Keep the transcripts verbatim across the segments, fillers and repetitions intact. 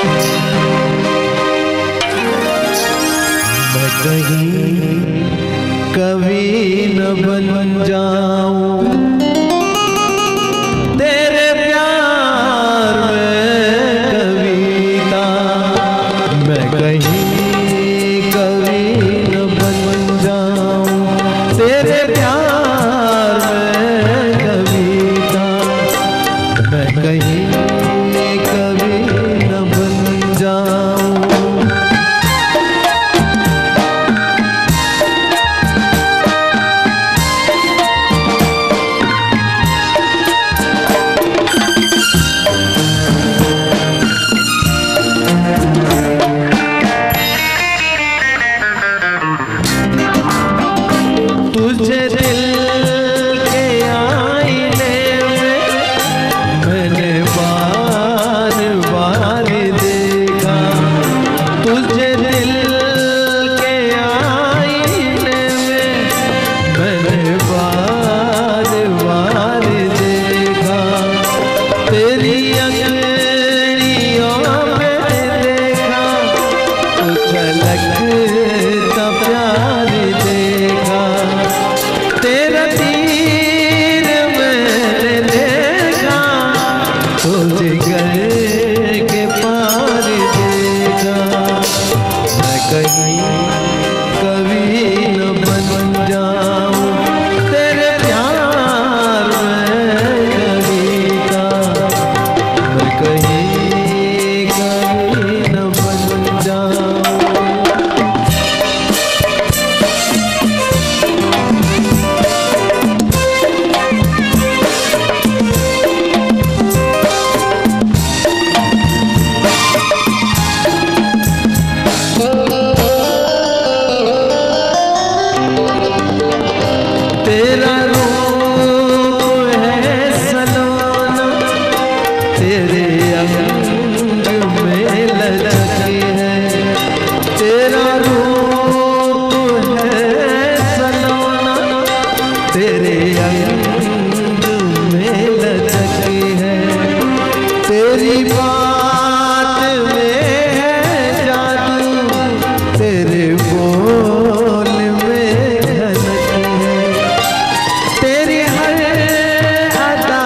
मैं कहीं कभी न बन जाऊं तेरे प्यार में कविता। मैं कहीं कभी न बन जाऊं तेरे प्यार में कविता। मैं कहीं कभी न बन जाऊं। तुझे दिल के आईने में मैंने बार बार देखा। तुझे दिल के आईने में मैंने बार बार देखा। तेरी अंगड़ियों में देखा कुछ अलग का प्यार देखा। तेरा तीर मैंने देखा तो जिगर के पार देखा। मैं कहीं कभी न बन जाऊं तेरे प्यार में कविता। मैं कहीं कभी न बन जाऊं। तेरा रूप है सलोना तेरे अंग में लचकी है। तेरा रूप है सलोना तेरे अंग में लचकी है। तेरी बात में है जादू तेरे बोल में धनक है। तेरी हर अदा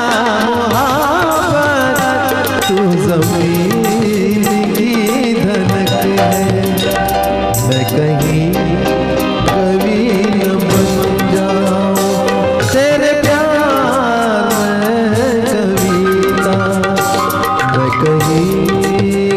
मुहाबत तू ज़मीन की धनक है। मैं कहीं कभी न बन जाऊं तेरे प्यार में कविता। मैं कहीं